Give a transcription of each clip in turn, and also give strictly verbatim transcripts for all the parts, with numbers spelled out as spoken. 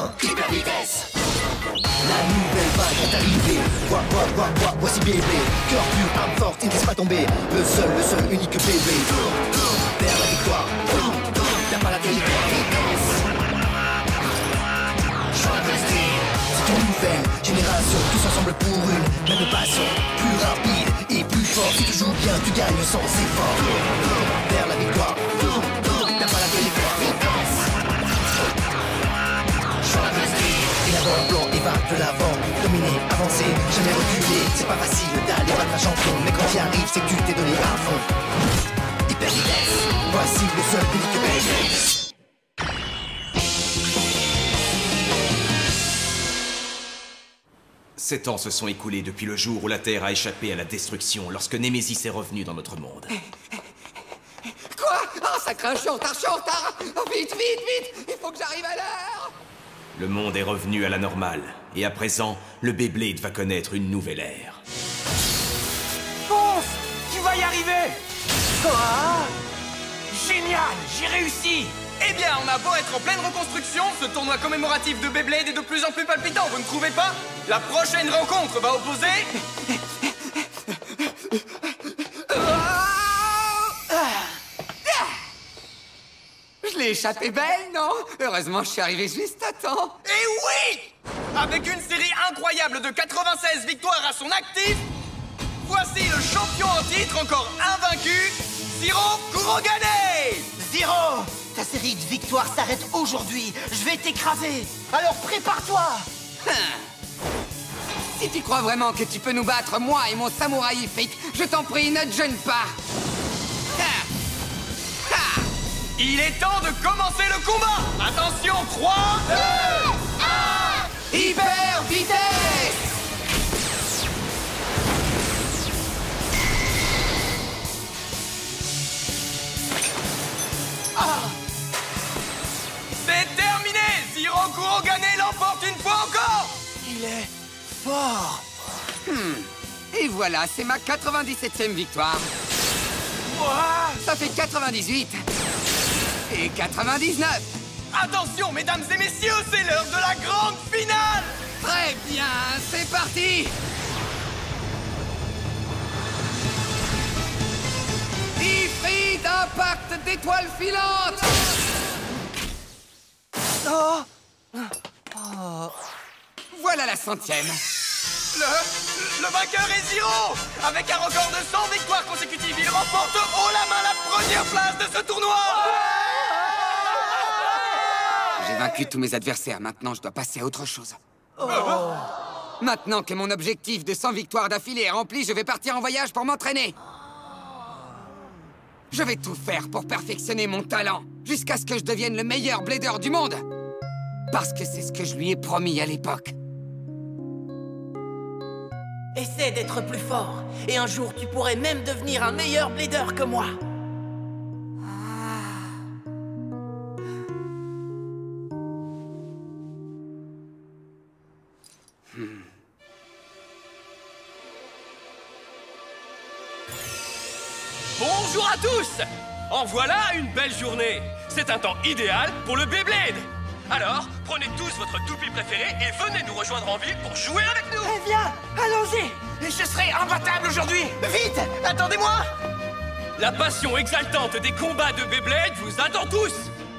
hyper vitesse. La nouvelle vague est arrivée. Quoi, quoi, quoi, quoi, voici bébé. Cœur pur, âme forte, il ne laisse pas tomber. Le seul, le seul, unique bébé. Vers la victoire. T'as pas la territoire vitesse. C'est une nouvelle génération, tous ensemble pour une même passion. Plus rapide et plus fort. Si tu joues bien, tu gagnes sans effort. Vers la victoire. T'as pas la territoire vitesse. Et l'avant blanc et va de l'avant. Dominer, avancer, jamais reculer. C'est pas facile d'aller battre un champion, mais quand t'y arrives, c'est que tu t'es donné à fond. Hyper vitesse, voici le seul unique bébé. Sept ans se sont écoulés depuis le jour où la Terre a échappé à la destruction, lorsque Némésis est revenu dans notre monde. Quoi? Oh, ça craint, je suis en retard, je suis en retard. Oh, vite, vite, vite. Il faut que j'arrive à l'heure. Le monde est revenu à la normale, et à présent, le Beyblade va connaître une nouvelle ère. Fonce! Tu vas y arriver! Quoi? Génial! J'ai réussi! Eh bien, on a beau être en pleine reconstruction, ce tournoi commémoratif de Beyblade est de plus en plus palpitant, vous ne trouvez pas? La prochaine rencontre va opposer... Je l'ai échappé belle, non? Heureusement, je suis arrivé juste à temps. Et oui! Avec une série incroyable de quatre-vingt-seize victoires à son actif, voici le champion en titre encore invaincu, Zero Kurogane! Zero! Ta série de victoires s'arrête aujourd'hui. Je vais t'écraser. Alors prépare-toi. Si tu crois vraiment que tu peux nous battre, moi et mon samouraï fric, je t'en prie, ne te gêne pas. Il est temps de commencer le combat. Attention, trois, deux, un... Hyper vitesse! Ah. C'est terminé! Zero Kurogane l'emporte une fois encore! Il est fort. Hmm. Et voilà, c'est ma quatre-vingt-dix-septième victoire. Ouah. Ça fait quatre-vingt-dix-huit. Et quatre-vingt-dix-neuf. Attention, mesdames et messieurs, c'est l'heure de la grande finale! Très bien, c'est parti! Ifrit d'impact d'étoiles filantes! Oh. Oh. Voilà la centième. Le, le vainqueur est Zero! Avec un record de cent victoires consécutives, il remporte haut la main la première place de ce tournoi! J'ai vaincu tous mes adversaires, maintenant je dois passer à autre chose. Oh. Maintenant que mon objectif de cent victoires d'affilée est rempli, je vais partir en voyage pour m'entraîner. Je vais tout faire pour perfectionner mon talent, jusqu'à ce que je devienne le meilleur blader du monde. Parce que c'est ce que je lui ai promis à l'époque. Essaie d'être plus fort, et un jour tu pourrais même devenir un meilleur blader que moi. Hmm. Bonjour à tous! En voilà une belle journée! C'est un temps idéal pour le Beyblade! Alors, prenez tous votre toupie préférée et venez nous rejoindre en ville pour jouer avec nous! Eh bien, allons-y! Je serai imbattable aujourd'hui! Vite! Attendez-moi! La passion exaltante des combats de Beyblade vous attend tous!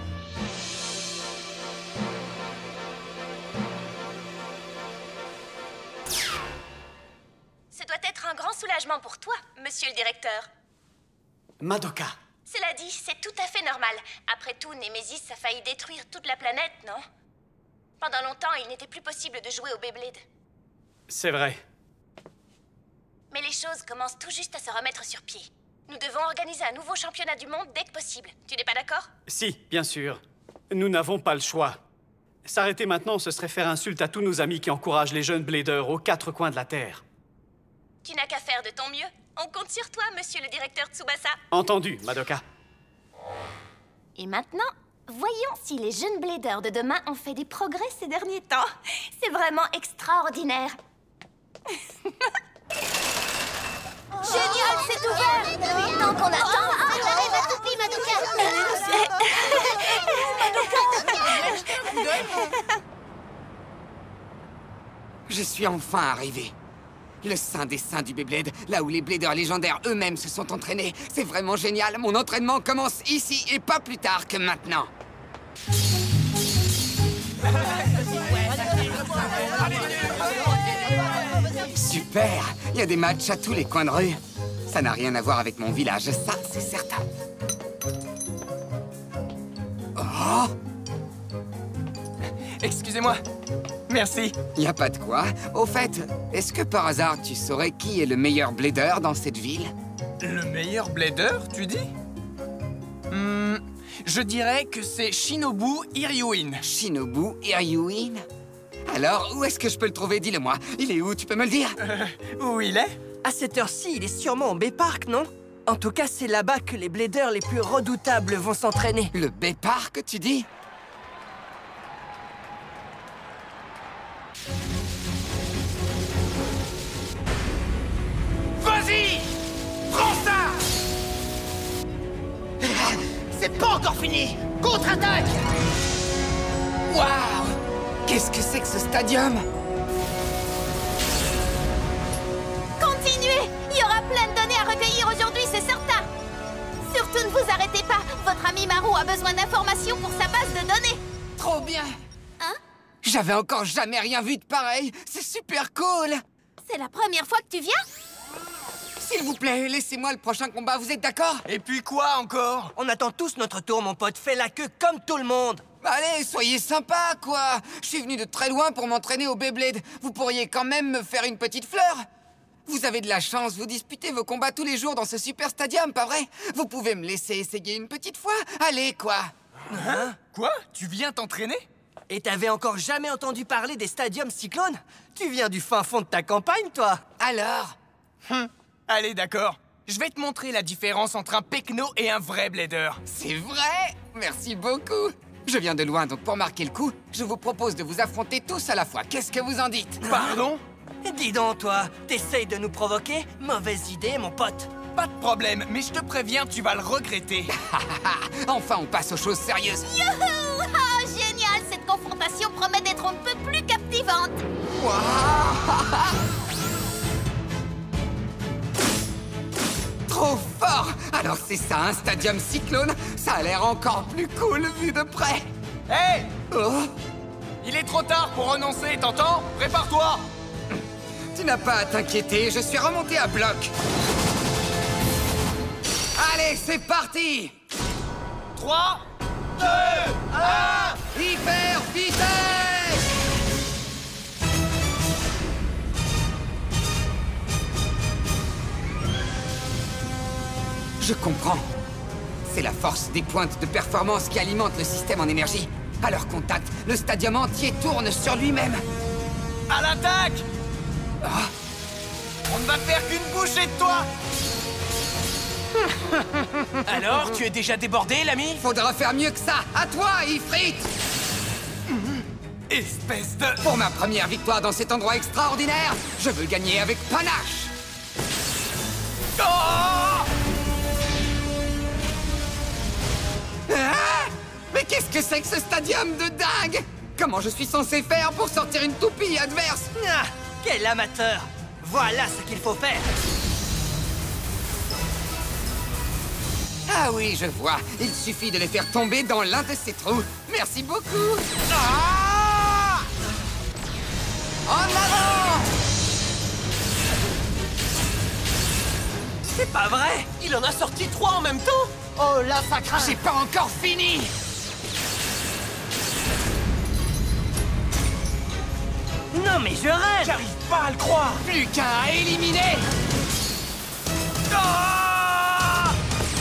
Ce doit être un grand soulagement pour toi, monsieur le directeur. Madoka. Cela dit, c'est tout à fait normal. Après tout, Némésis a failli détruire toute la planète, non? Pendant longtemps, il n'était plus possible de jouer au Beyblade. C'est vrai. Mais les choses commencent tout juste à se remettre sur pied. Nous devons organiser un nouveau championnat du monde dès que possible. Tu n'es pas d'accord? Si, bien sûr. Nous n'avons pas le choix. S'arrêter maintenant, ce serait faire insulte à tous nos amis qui encouragent les jeunes bladers aux quatre coins de la Terre. Tu n'as qu'à faire de ton mieux. On compte sur toi, monsieur le directeur Tsubasa. Entendu, Madoka. Et maintenant, voyons si les jeunes bladers de demain ont fait des progrès ces derniers temps. C'est vraiment extraordinaire. Génial, c'est ouvert! Tant qu'on attend, j'arrive à tout prix, Madoka! Je suis enfin arrivé. Le sein des seins du Beyblade, là où les Bladers légendaires eux-mêmes se sont entraînés. C'est vraiment génial. Mon entraînement commence ici et pas plus tard que maintenant. Super! Il y a des matchs à tous les coins de rue. Ça n'a rien à voir avec mon village, ça, c'est certain. Oh! Excusez-moi. Merci. Y a pas de quoi. Au fait, est-ce que par hasard tu saurais qui est le meilleur blader dans cette ville? Le meilleur blader, tu dis? Hmm, je dirais que c'est Shinobu Hiryuin. Shinobu Hiryuin? Alors, où est-ce que je peux le trouver? Dis-le-moi. Il est où? Tu peux me le dire? Euh, où il est? À cette heure-ci, il est sûrement au Bay-Park, non? En tout cas, c'est là-bas que les bladers les plus redoutables vont s'entraîner. Le Bay-Park, tu dis? Vas-y! Prends ça! C'est pas encore fini! Contre-attaque! Waouh! Qu'est-ce que c'est que ce stadium? Continuez! Il y aura plein de données à recueillir aujourd'hui, c'est certain! Surtout ne vous arrêtez pas! Votre ami Marou a besoin d'informations pour sa base de données! Trop bien! Hein? J'avais encore jamais rien vu de pareil! C'est super cool! C'est la première fois que tu viens? S'il vous plaît, laissez-moi le prochain combat, vous êtes d'accord? Et puis quoi encore? On attend tous notre tour, mon pote. Fais la queue comme tout le monde. Allez, soyez sympa, quoi! Je suis venu de très loin pour m'entraîner au Beyblade. Vous pourriez quand même me faire une petite fleur? Vous avez de la chance, vous disputez vos combats tous les jours dans ce super stadium, pas vrai? Vous pouvez me laisser essayer une petite fois? Allez, quoi! Hein? Quoi? Tu viens t'entraîner? Et t'avais encore jamais entendu parler des stadiums cyclones? Tu viens du fin fond de ta campagne, toi? Alors? Hum. Allez, d'accord. Je vais te montrer la différence entre un pecno et un vrai blader. C'est vrai? Merci beaucoup. Je viens de loin, donc pour marquer le coup, je vous propose de vous affronter tous à la fois. Qu'est-ce que vous en dites? Pardon? Dis donc, toi, t'essayes de nous provoquer? Mauvaise idée, mon pote. Pas de problème, mais je te préviens, tu vas le regretter. Enfin, on passe aux choses sérieuses. Youhou! Ah, génial! Cette confrontation promet d'être un peu plus captivante. Trop fort! Alors c'est ça, un stadium cyclone? Ça a l'air encore plus cool vu de près. Hé! Hey! Oh! Il est trop tard pour renoncer, t'entends? Prépare-toi! Tu n'as pas à t'inquiéter, je suis remonté à bloc. Allez, c'est parti! trois, deux, un... Hyper vitesse! Je comprends. C'est la force des pointes de performance qui alimente le système en énergie. À leur contact, le stadium entier tourne sur lui-même. À l'attaque! Ah. On ne va faire qu'une bouchée de toi! Alors, tu es déjà débordé, l'ami? Faudra faire mieux que ça. À toi, Ifrit! Espèce de... Pour ma première victoire dans cet endroit extraordinaire, je veux gagner avec panache. Oh! Ah! Mais qu'est-ce que c'est que ce stadium de dingue? Comment je suis censé faire pour sortir une toupie adverse? Ah, quel amateur! Voilà ce qu'il faut faire! Ah oui, je vois. Il suffit de les faire tomber dans l'un de ces trous. Merci beaucoup. Ah! En avant! C'est pas vrai! Il en a sorti trois en même temps? Oh là, ça craint! J'ai pas encore fini! Non mais je rêve! J'arrive pas à le croire! Plus qu'un à éliminer! Ah!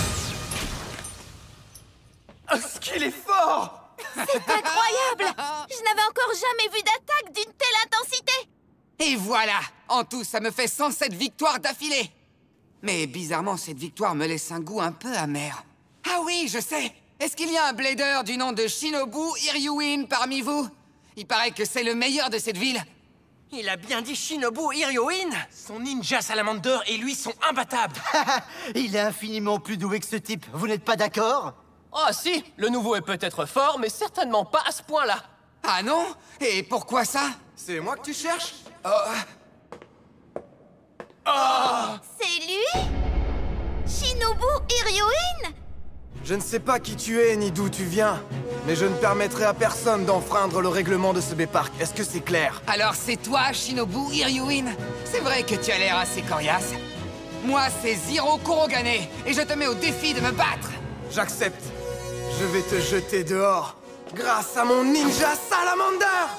Oh, ce qu'il est fort! C'est incroyable! Je n'avais encore jamais vu d'attaque d'une telle intensité! Et voilà! En tout, ça me fait cent sept victoires d'affilée! Mais bizarrement, cette victoire me laisse un goût un peu amer. Ah oui, je sais! Est-ce qu'il y a un blader du nom de Shinobu Hiryuin parmi vous? Il paraît que c'est le meilleur de cette ville. Il a bien dit Shinobu Hiryuin! Son ninja salamander et lui sont imbattables! Il est infiniment plus doué que ce type, vous n'êtes pas d'accord? Ah si, le nouveau est peut-être fort, mais certainement pas à ce point-là. Ah non? Et pourquoi ça? C'est moi que tu cherches? Oh. Oh. C'est lui? Shinobu Hiryuin? Je ne sais pas qui tu es ni d'où tu viens, mais je ne permettrai à personne d'enfreindre le règlement de ce B-Park. Est-ce que c'est clair? Alors c'est toi, Shinobu Hiryuin? C'est vrai que tu as l'air assez coriace. Moi, c'est Zero Kurogane, et je te mets au défi de me battre. J'accepte. Je vais te jeter dehors, grâce à mon ninja salamander!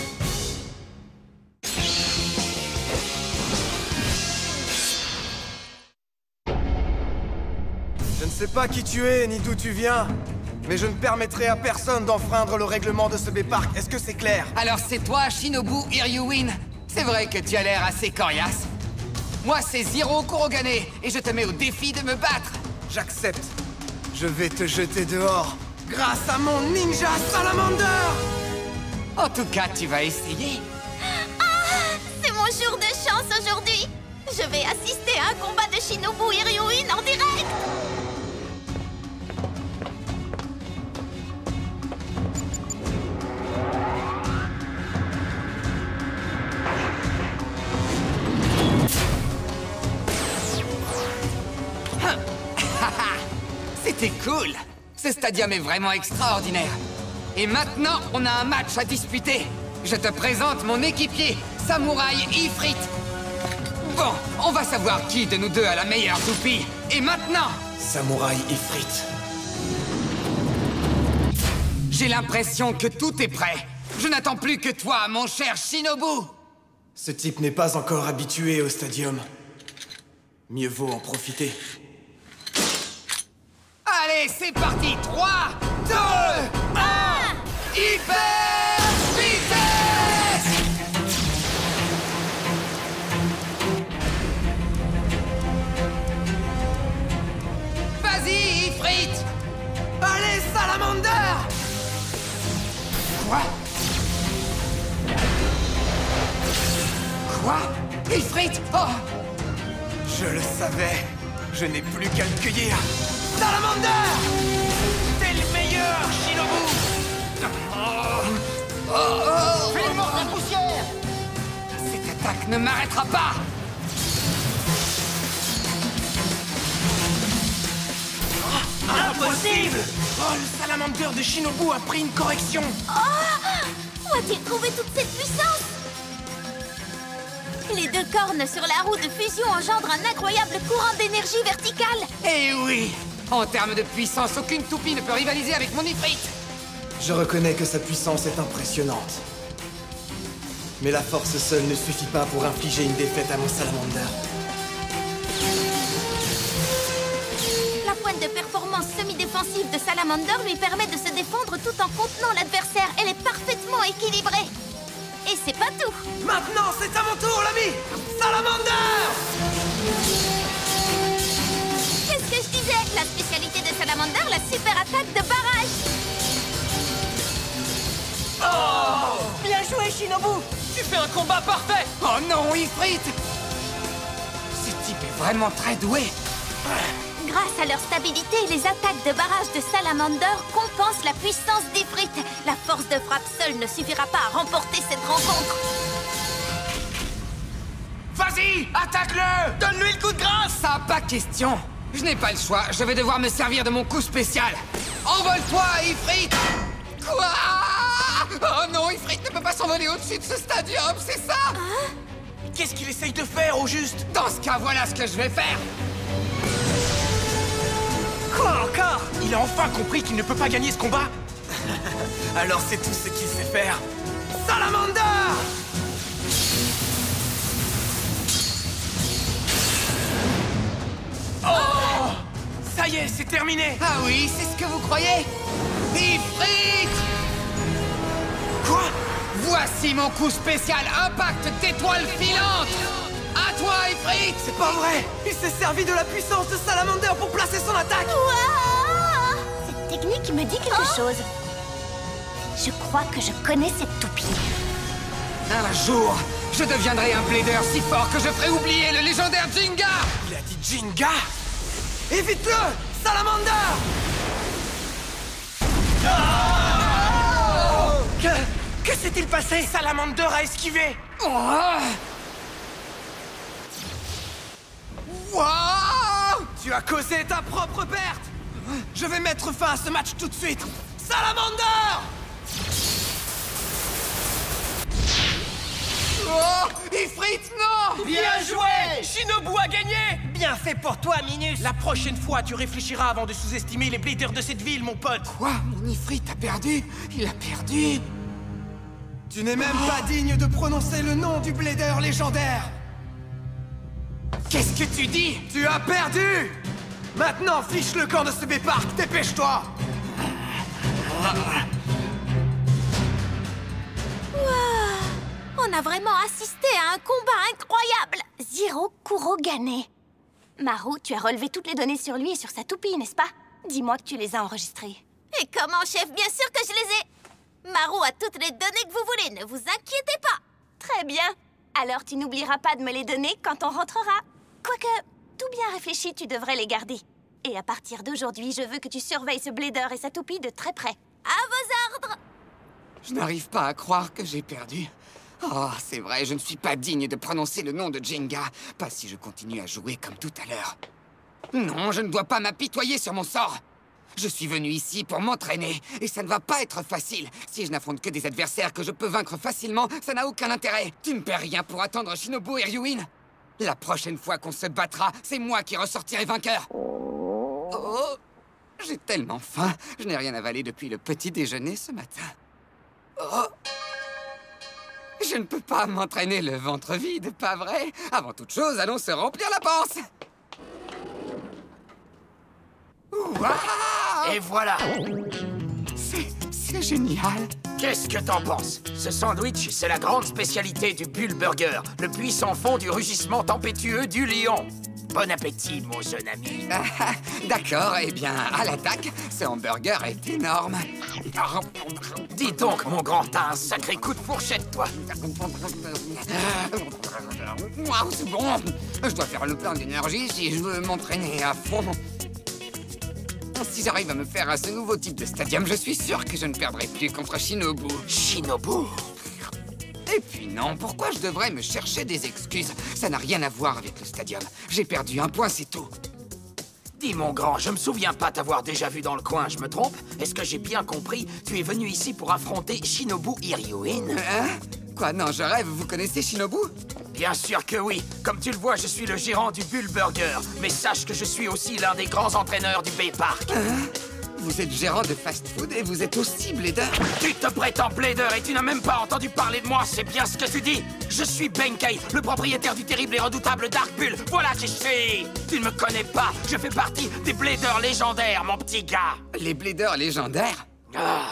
Je ne sais pas qui tu es, ni d'où tu viens, mais je ne permettrai à personne d'enfreindre le règlement de ce B-Park. Est-ce que c'est clair? Alors c'est toi, Shinobu Hiryuin? C'est vrai que tu as l'air assez coriace. Moi, c'est Zero Kurogane, et je te mets au défi de me battre. J'accepte. Je vais te jeter dehors, grâce à mon ninja salamander! En tout cas, tu vas essayer. Ah, c'est mon jour de chance aujourd'hui. Je vais assister à un combat de Shinobu Hiryuin en direct. C'était cool. Ce stadium est vraiment extraordinaire. Et maintenant, on a un match à disputer. Je te présente mon équipier, Samouraï Ifrit. Bon, on va savoir qui de nous deux a la meilleure toupie. Et maintenant... Samouraï Ifrit. J'ai l'impression que tout est prêt. Je n'attends plus que toi, mon cher Shinobu. Ce type n'est pas encore habitué au stadium. Mieux vaut en profiter. Allez, c'est parti. trois, deux, un... Hyper vitesse! Vas-y, Ifrit! Allez, salamander! Quoi? Quoi? Ifrit? Oh! Je le savais. Je n'ai plus qu'à le cueillir. Salamander! T'es le meilleur, Shinobu! Oh, oh, Fais mort la poussière! Cette attaque ne m'arrêtera pas! Impossible! Oh, le salamander de Shinobu a pris une correction! Oh! Où a-t-il trouvé toute cette puissance? Les deux cornes sur la roue de fusion engendrent un incroyable courant d'énergie verticale. Eh oui! En termes de puissance, aucune toupie ne peut rivaliser avec mon Ifrit! Je reconnais que sa puissance est impressionnante. Mais la force seule ne suffit pas pour infliger une défaite à mon salamander. La pointe de performance semi-défensive de Salamander lui permet de se défendre tout en contenant l'adversaire. Elle est parfaitement équilibrée. Et c'est pas tout. Maintenant, c'est à mon tour, l'ami! Salamander! Qu'est-ce que je disais? La spécialité de Salamander, la super attaque de barrage. Oh! Bien joué, Shinobu! Tu fais un combat parfait! Oh non, Ifrit! Ce type est vraiment très doué! Grâce à leur stabilité, les attaques de barrage de Salamander compensent la puissance d'Ifrit. La force de frappe seule ne suffira pas à remporter cette rencontre. Vas-y, attaque-le! Donne-lui le coup de grâce! Ça, pas question! Je n'ai pas le choix, je vais devoir me servir de mon coup spécial! Envole-toi, Ifrit! Quoi? Oh non, Ifrit ne peut pas s'envoler au-dessus de ce stadium, c'est ça? Hein? Qu'est-ce qu'il essaye de faire, au juste? Dans ce cas, voilà ce que je vais faire! Quoi encore? Il a enfin compris qu'il ne peut pas gagner ce combat? Alors c'est tout ce qu'il sait faire. Salamander! Oh! Ça y est, c'est terminé! Ah oui, c'est ce que vous croyez? Ifrit! Quoi? Voici mon coup spécial impact d'étoile filante! À toi, Ifrit! C'est pas vrai! Il s'est servi de la puissance de Salamander pour placer son attaque! Ouah! Cette technique me dit quelque Oh. chose. Je crois que je connais cette toupie. Un jour, je deviendrai un blader si fort que je ferai oublier le légendaire Jinga! Il a dit Jinga? Évite-le! Salamander! Que... que s'est s'est-il passé? Salamander a esquivé. Oh wow! Tu as causé ta propre perte. Je vais mettre fin à ce match tout de suite. Salamander! Oh! Ifrit, non! Bien joué! Shinobu a gagné. Bien fait pour toi, Minus. La prochaine fois, tu réfléchiras avant de sous-estimer les bladers de cette ville, mon pote. Quoi? Mon Ifrit a perdu? Il a perdu? Tu n'es même pas digne de prononcer le nom du blader légendaire. Qu'est-ce que tu dis? Tu as perdu! Maintenant, fiche le camp de ce B-Park, dépêche-toi! On a vraiment assisté à un combat incroyable. Zero Kurogane. Maru, tu as relevé toutes les données sur lui et sur sa toupie, n'est-ce pas? Dis-moi que tu les as enregistrées. Et comment, chef? Bien sûr que je les ai. Maru a toutes les données que vous voulez, ne vous inquiétez pas. Très bien. Alors tu n'oublieras pas de me les donner quand on rentrera. Quoique, tout bien réfléchi, tu devrais les garder. Et à partir d'aujourd'hui, je veux que tu surveilles ce blader et sa toupie de très près. À vos ordres. Je n'arrive pas à croire que j'ai perdu. Oh, c'est vrai, je ne suis pas digne de prononcer le nom de Jenga. Pas si je continue à jouer comme tout à l'heure. Non, je ne dois pas m'apitoyer sur mon sort. Je suis venu ici pour m'entraîner, et ça ne va pas être facile. Si je n'affronte que des adversaires que je peux vaincre facilement, ça n'a aucun intérêt. Tu ne perds rien pour attendre Shinobu et Ryuin. La prochaine fois qu'on se battra, c'est moi qui ressortirai vainqueur. Oh, j'ai tellement faim. Je n'ai rien avalé depuis le petit déjeuner ce matin. Oh. Je ne peux pas m'entraîner le ventre vide, pas vrai? Avant toute chose, allons se remplir la panse. Et voilà. C'est génial. Qu'est-ce que t'en penses? Ce sandwich, c'est la grande spécialité du Bull Burger, le puissant fond du rugissement tempétueux du lion. Bon appétit, mon jeune ami. Ah, d'accord, eh bien, à l'attaque, ce hamburger est énorme. Dis donc, mon grand, t'as un sacré coup de fourchette, toi. Waouh, c'est bon. Je dois faire le plein d'énergie si je veux m'entraîner à fond. Si j'arrive à me faire à ce nouveau type de stadium, je suis sûr que je ne perdrai plus contre Shinobu. Shinobu? Et puis non, pourquoi je devrais me chercher des excuses? Ça n'a rien à voir avec le stadium. J'ai perdu un point, c'est tout. Dis, mon grand, je me souviens pas t'avoir déjà vu dans le coin, je me trompe? Est-ce que j'ai bien compris? Tu es venu ici pour affronter Shinobu Ryuin? Hein? Quoi, non, je rêve, vous connaissez Shinobu? Bien sûr que oui. Comme tu le vois, je suis le gérant du Bull Burger. Mais sache que je suis aussi l'un des grands entraîneurs du B-Park. Hein? Vous êtes gérant de fast-food et vous êtes aussi blader? Tu te prétends blader et tu n'as même pas entendu parler de moi, c'est bien ce que tu dis? Je suis Benkei, le propriétaire du terrible et redoutable Dark Bull. Voilà qui je suis. Tu ne me connais pas, je fais partie des bladers légendaires, mon petit gars. Les bladers légendaires? Ah,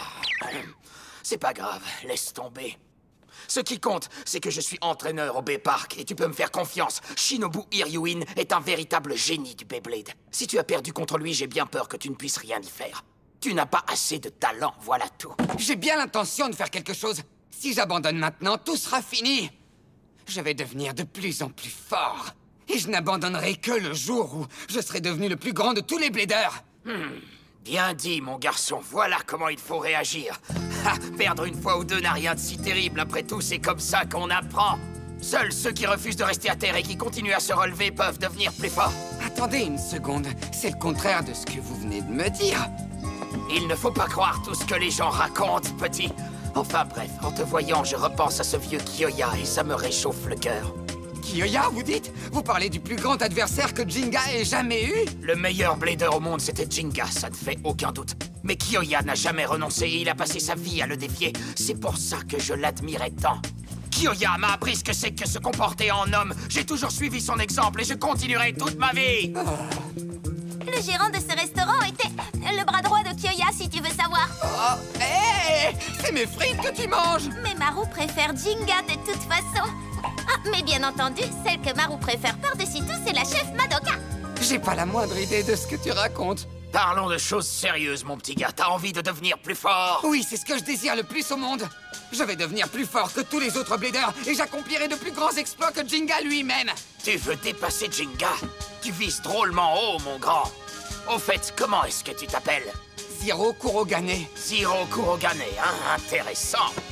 c'est pas grave, laisse tomber. Ce qui compte, c'est que je suis entraîneur au B-Park et tu peux me faire confiance. Shinobu Ryuin est un véritable génie du Beyblade. Si tu as perdu contre lui, j'ai bien peur que tu ne puisses rien y faire. Tu n'as pas assez de talent, voilà tout. J'ai bien l'intention de faire quelque chose. Si j'abandonne maintenant, tout sera fini. Je vais devenir de plus en plus fort. Et je n'abandonnerai que le jour où je serai devenu le plus grand de tous les bladers. Hmm. Bien dit, mon garçon. Voilà comment il faut réagir. Ha, perdre une fois ou deux n'a rien de si terrible. Après tout, c'est comme ça qu'on apprend. Seuls ceux qui refusent de rester à terre et qui continuent à se relever peuvent devenir plus forts. Attendez une seconde. C'est le contraire de ce que vous venez de me dire. Il ne faut pas croire tout ce que les gens racontent, petit. Enfin bref, en te voyant, je repense à ce vieux Kyoya et ça me réchauffe le cœur. Kyoya, vous dites? Vous parlez du plus grand adversaire que Jinga ait jamais eu? Le meilleur blader au monde, c'était Jinga, ça ne fait aucun doute. Mais Kyoya n'a jamais renoncé et il a passé sa vie à le défier. C'est pour ça que je l'admirais tant. Kyoya m'a appris ce que c'est que se comporter en homme. J'ai toujours suivi son exemple et je continuerai toute ma vie. Oh. Le gérant de ce restaurant était le bras droit de Kyoya, si tu veux savoir. Oh, hé hey, c'est mes frites que tu manges. Mais Maru préfère Jinga de toute façon. Ah, mais bien entendu, celle que Maru préfère par-dessus tout, c'est la chef Madoka. J'ai pas la moindre idée de ce que tu racontes. Parlons de choses sérieuses, mon petit gars. T'as envie de devenir plus fort? Oui, c'est ce que je désire le plus au monde. Je vais devenir plus fort que tous les autres bladers et j'accomplirai de plus grands exploits que Jinga lui-même. Tu veux dépasser Jinga? Tu vises drôlement haut, mon grand. Au fait, comment est-ce que tu t'appelles? Zero Kurogane. Zero Kurogane, hein? Intéressant.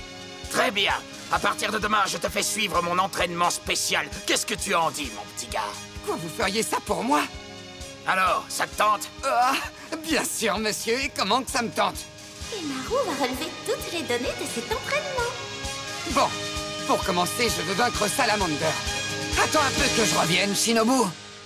Très bien. À partir de demain, je te fais suivre mon entraînement spécial. Qu'est-ce que tu en dis, mon petit gars? Quoi, vous feriez ça pour moi? Alors, ça te tente? Ah, bien sûr, monsieur. Et comment que ça me tente? Et Marou va relever toutes les données de cet entraînement. Bon, pour commencer, je veux vaincre Salamander. Attends un peu que je revienne, Shinobu.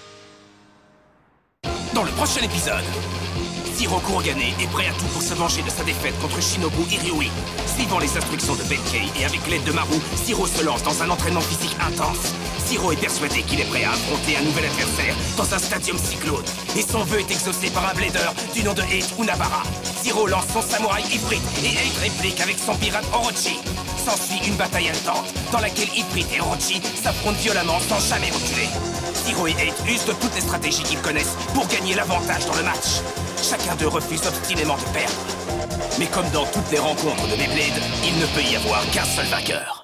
Dans le prochain épisode, Zero Kurogane est prêt à tout pour se venger de sa défaite contre Shinobu Iriyui. Suivant les instructions de Benkei et avec l'aide de Marou, Zero se lance dans un entraînement physique intense. Zero est persuadé qu'il est prêt à affronter un nouvel adversaire dans un stadium cyclone. Et son vœu est exaucé par un blader du nom de Eight Unabara. Zero lance son samouraï Ifrit et Eight réplique avec son pirate Orochi. S'ensuit une bataille haletante dans laquelle Ifrit et Orochi s'affrontent violemment sans jamais reculer. Zero et Eight usent de toutes les stratégies qu'ils connaissent pour gagner l'avantage dans le match. Chacun d'eux refuse obstinément de perdre. Mais comme dans toutes les rencontres de Beyblade, il ne peut y avoir qu'un seul vainqueur.